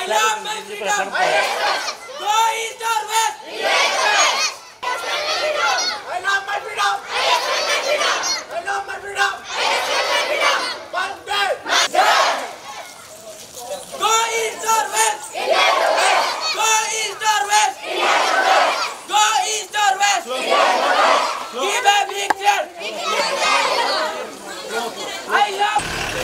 love my freedom. Go east or west. I love my freedom. I love my freedom. One day. Go east or west. Go east or west. Go east or west. Give a big cheer. I love.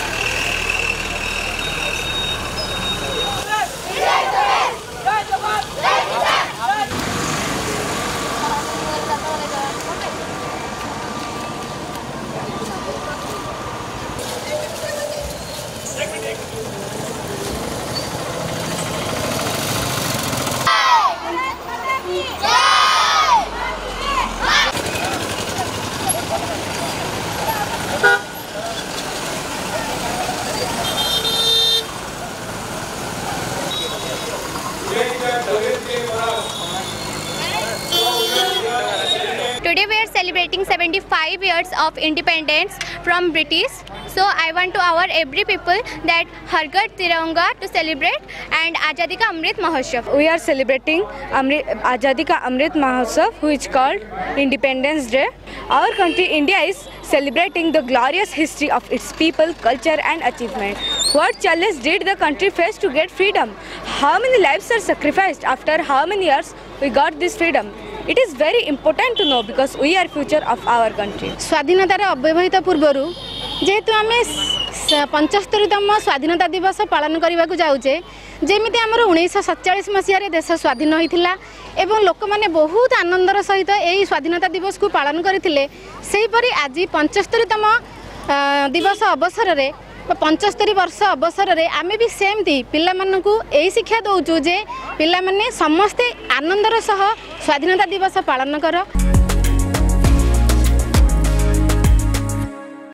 Today we are celebrating 75 years of independence from British. So I want to our every people that Har Ghar Tiranga to celebrate and Azadi Ka Amrit Mahotsav. We are celebrating Azadi Ka Amrit Mahotsav, which is called Independence Day. Our country India is celebrating the glorious history of its people, culture and achievement. What challenge did the country face to get freedom? How many lives are sacrificed? After how many years we got this freedom? It is very important to know because we are future of our country. स्वाधीनतार अव्यवहित पूर्वर जेहेतु आम 75तम स्वाधीनता दिवस पालन करने को जाऊे जमी आमर 1947 मसीह देश स्वाधीन होता एवं लोक मैंने बहुत आनंदर सहित यही स्वाधीनता दिवस को पालन करते आज 75तम दिवस अवसर में 75 वर्ष अवसर में आम भी सेमती पिला मानकु यही शिक्षा दौचु जे पिला माने समस्ते आनंदर सह स्वाधीनता दिवस पालन कर।